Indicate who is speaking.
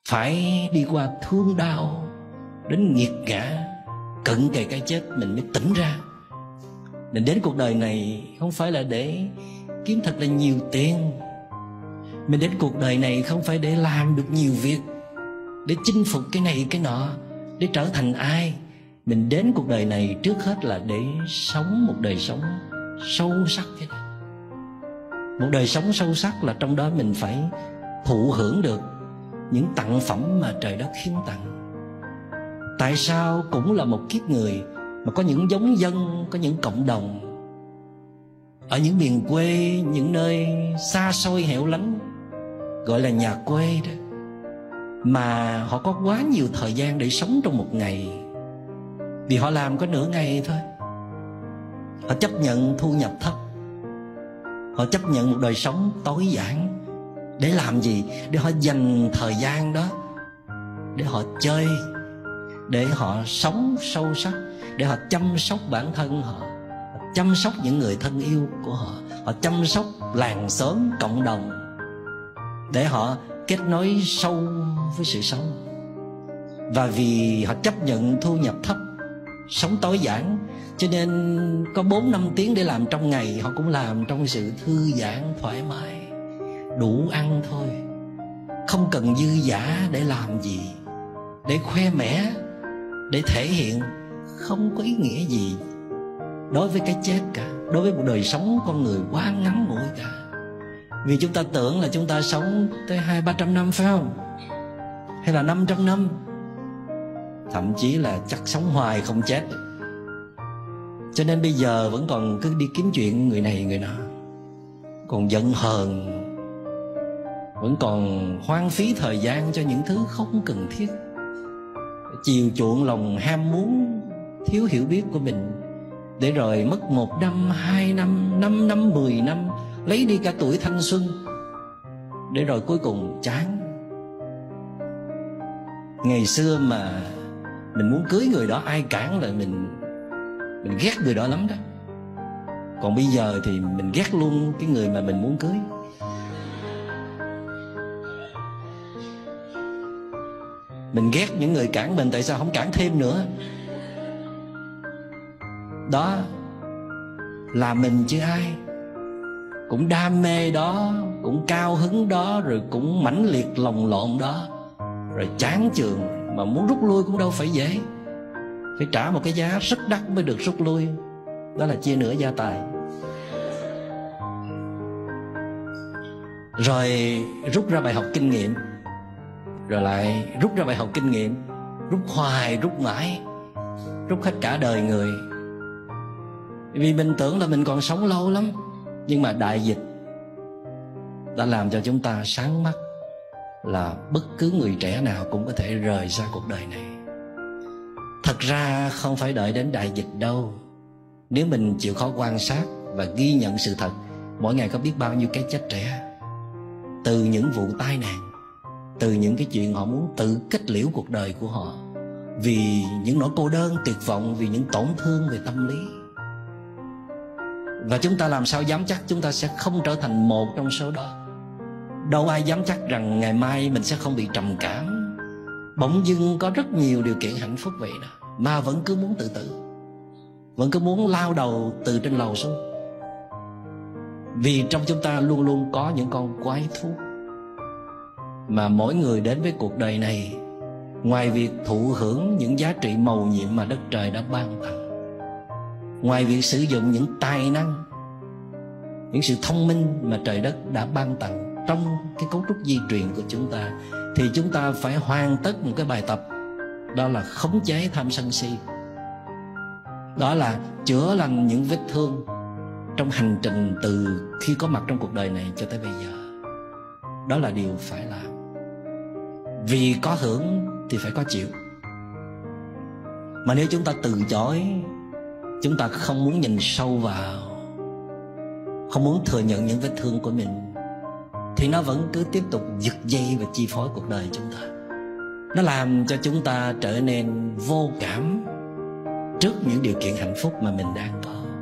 Speaker 1: phải đi qua thương đau đến nghiệt ngã, cận kề cái chết mình mới tỉnh ra. Mình đến cuộc đời này không phải là để kiếm thật là nhiều tiền. Mình đến cuộc đời này không phải để làm được nhiều việc, để chinh phục cái này cái nọ, để trở thành ai. Mình đến cuộc đời này trước hết là để sống một đời sống sâu sắc thế này. Một đời sống sâu sắc là trong đó mình phải thụ hưởng được những tặng phẩm mà trời đất hiến tặng. Tại sao cũng là một kiếp người mà có những giống dân, có những cộng đồng ở những miền quê, những nơi xa xôi hẻo lánh, gọi là nhà quê đó, mà họ có quá nhiều thời gian để sống trong một ngày, vì họ làm có nửa ngày thôi. Họ chấp nhận thu nhập thấp, họ chấp nhận một đời sống tối giản. Để làm gì? Để họ dành thời gian đó để họ chơi, để họ sống sâu sắc, để họ chăm sóc bản thân họ, chăm sóc những người thân yêu của họ, họ chăm sóc làng xóm, cộng đồng, để họ kết nối sâu với sự sống. Và vì họ chấp nhận thu nhập thấp, sống tối giản, cho nên có 4-5 tiếng để làm trong ngày, họ cũng làm trong sự thư giãn, thoải mái, đủ ăn thôi, không cần dư dả để làm gì, để khoe mẽ, để thể hiện, không có ý nghĩa gì đối với cái chết cả, đối với một đời sống con người quá ngắn ngủi cả. Vì chúng ta tưởng là chúng ta sống tới 200-300 năm phải không? Hay là 500 năm? Thậm chí là chắc sống hoài không chết. Cho nên bây giờ vẫn còn cứ đi kiếm chuyện người này người nọ, còn giận hờn, vẫn còn hoang phí thời gian cho những thứ không cần thiết, chiều chuộng lòng ham muốn, thiếu hiểu biết của mình, để rồi mất 1 năm, 2 năm, 5 năm, 10 năm, lấy đi cả tuổi thanh xuân, để rồi cuối cùng chán. Ngày xưa mà mình muốn cưới người đó, ai cản lại mình ghét người đó lắm đó. Còn bây giờ thì mình ghét luôn cái người mà mình muốn cưới. Mình ghét những người cản mình, tại sao không cản thêm nữa? Đó là mình chứ ai. Cũng đam mê đó, cũng cao hứng đó, rồi cũng mãnh liệt lồng lộn đó, rồi chán chường, mà muốn rút lui cũng đâu phải dễ. Phải trả một cái giá rất đắt mới được rút lui. Đó là chia nửa gia tài. Rồi rút ra bài học kinh nghiệm, rồi lại rút ra bài học kinh nghiệm, rút hoài, rút mãi, rút hết cả đời người. Vì mình tưởng là mình còn sống lâu lắm, nhưng mà đại dịch đã làm cho chúng ta sáng mắt là bất cứ người trẻ nào cũng có thể rời xa cuộc đời này. Thật ra không phải đợi đến đại dịch đâu. Nếu mình chịu khó quan sát và ghi nhận sự thật, mỗi ngày có biết bao nhiêu cái chết trẻ, từ những vụ tai nạn, từ những cái chuyện họ muốn tự kết liễu cuộc đời của họ, vì những nỗi cô đơn tuyệt vọng, vì những tổn thương về tâm lý. Và chúng ta làm sao dám chắc chúng ta sẽ không trở thành một trong số đó? Đâu ai dám chắc rằng ngày mai mình sẽ không bị trầm cảm, bỗng dưng có rất nhiều điều kiện hạnh phúc vậy đó, mà vẫn cứ muốn tự tử, vẫn cứ muốn lao đầu từ trên lầu xuống. Vì trong chúng ta luôn luôn có những con quái thú, mà mỗi người đến với cuộc đời này, ngoài việc thụ hưởng những giá trị mầu nhiệm mà đất trời đã ban tặng, ngoài việc sử dụng những tài năng, những sự thông minh mà trời đất đã ban tặng trong cái cấu trúc di truyền của chúng ta, thì chúng ta phải hoàn tất một cái bài tập, đó là khống chế tham sân si. Đó là chữa lành những vết thương trong hành trình từ khi có mặt trong cuộc đời này cho tới bây giờ. Đó là điều phải làm. Vì có hưởng thì phải có chịu. Mà nếu chúng ta từ chối, chúng ta không muốn nhìn sâu vào, không muốn thừa nhận những vết thương của mình, thì nó vẫn cứ tiếp tục giật dây và chi phối cuộc đời chúng ta. Nó làm cho chúng ta trở nên vô cảm trước những điều kiện hạnh phúc mà mình đang có.